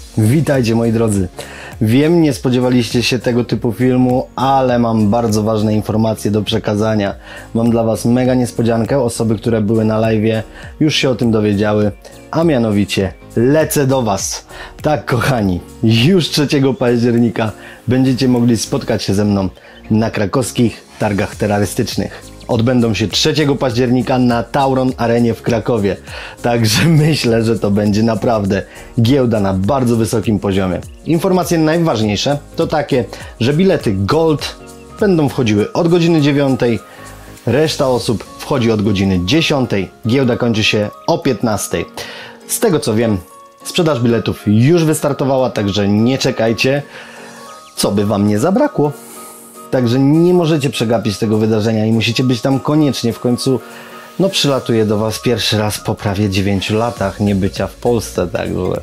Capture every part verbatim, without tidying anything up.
Witajcie moi drodzy. Wiem, nie spodziewaliście się tego typu filmu, ale mam bardzo ważne informacje do przekazania. Mam dla Was mega niespodziankę. Osoby, które były na live'ie, już się o tym dowiedziały, a mianowicie lecę do Was. Tak, kochani, już trzeciego października będziecie mogli spotkać się ze mną na krakowskich targach terrorystycznych. Odbędą się trzeciego października na Tauron Arenie w Krakowie. Także myślę, że to będzie naprawdę giełda na bardzo wysokim poziomie. Informacje najważniejsze to takie, że bilety Gold będą wchodziły od godziny dziewiątej, reszta osób wchodzi od godziny dziesiątej, giełda kończy się o piętnastej. Z tego co wiem, sprzedaż biletów już wystartowała, także nie czekajcie, co by Wam nie zabrakło. Także nie możecie przegapić tego wydarzenia i musicie być tam koniecznie. W końcu no przylatuję do Was pierwszy raz po prawie dziewięciu latach niebycia w Polsce, także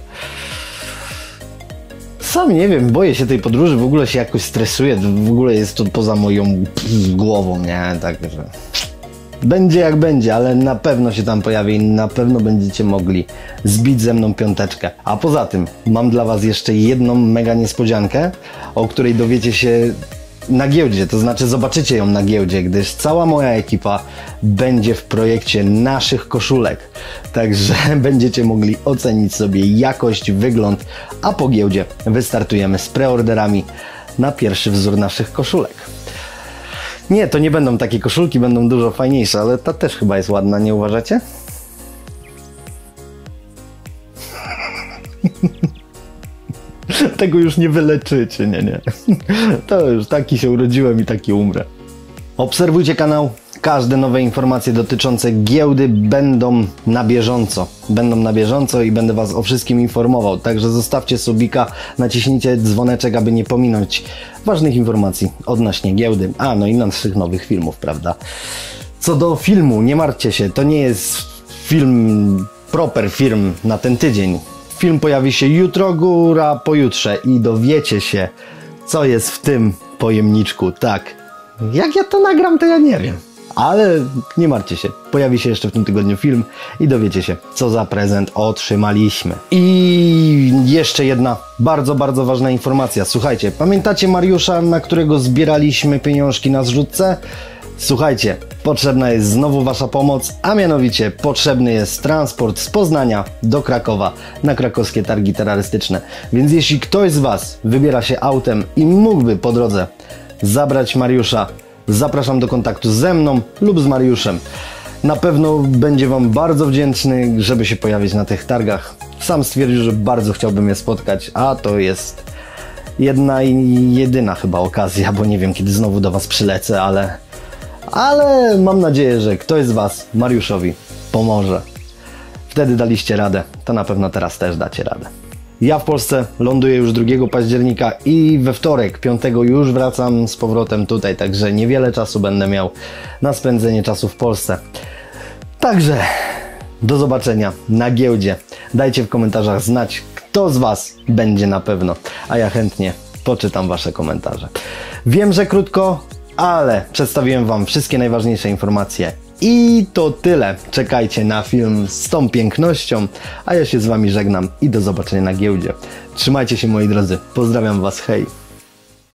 sam nie wiem, boję się tej podróży, w ogóle się jakoś stresuję, w ogóle jest to poza moją głową, nie? Także będzie jak będzie, ale na pewno się tam pojawię i na pewno będziecie mogli zbić ze mną piąteczkę. A poza tym mam dla Was jeszcze jedną mega niespodziankę, o której dowiecie się na giełdzie, to znaczy zobaczycie ją na giełdzie, gdyż cała moja ekipa będzie w projekcie naszych koszulek. Także będziecie mogli ocenić sobie jakość, wygląd, a po giełdzie wystartujemy z preorderami na pierwszy wzór naszych koszulek. Nie, to nie będą takie koszulki, będą dużo fajniejsze, ale ta też chyba jest ładna, nie uważacie? Tego już nie wyleczycie, nie, nie. To już taki się urodziłem i taki umrę. Obserwujcie kanał. Każde nowe informacje dotyczące giełdy będą na bieżąco. Będą na bieżąco i będę Was o wszystkim informował. Także zostawcie subika, naciśnijcie dzwoneczek, aby nie pominąć ważnych informacji odnośnie giełdy. A, no i naszych nowych filmów, prawda? Co do filmu, nie martwcie się, to nie jest film, proper film na ten tydzień. Film pojawi się jutro, góra pojutrze i dowiecie się, co jest w tym pojemniczku. Tak, jak ja to nagram, to ja nie wiem. Ale nie martwcie się, pojawi się jeszcze w tym tygodniu film i dowiecie się, co za prezent otrzymaliśmy. I jeszcze jedna bardzo, bardzo ważna informacja. Słuchajcie, pamiętacie Mariusza, na którego zbieraliśmy pieniążki na zrzutce? Słuchajcie, potrzebna jest znowu Wasza pomoc, a mianowicie potrzebny jest transport z Poznania do Krakowa na krakowskie targi terrorystyczne. Więc jeśli ktoś z Was wybiera się autem i mógłby po drodze zabrać Mariusza, zapraszam do kontaktu ze mną lub z Mariuszem. Na pewno będzie Wam bardzo wdzięczny, żeby się pojawić na tych targach. Sam stwierdził, że bardzo chciałbym je spotkać, a to jest jedna i jedyna chyba okazja, bo nie wiem, kiedy znowu do Was przylecę, ale... Ale mam nadzieję, że ktoś z Was Mariuszowi pomoże. Wtedy daliście radę, to na pewno teraz też dacie radę. Ja w Polsce ląduję już drugiego października i we wtorek, piątego już wracam z powrotem tutaj, także niewiele czasu będę miał na spędzenie czasu w Polsce. Także do zobaczenia na giełdzie. Dajcie w komentarzach znać, kto z Was będzie na pewno, a ja chętnie poczytam Wasze komentarze. Wiem, że krótko, ale przedstawiłem Wam wszystkie najważniejsze informacje. I to tyle. Czekajcie na film z tą pięknością, a ja się z Wami żegnam i do zobaczenia na giełdzie. Trzymajcie się moi drodzy. Pozdrawiam Was, hej!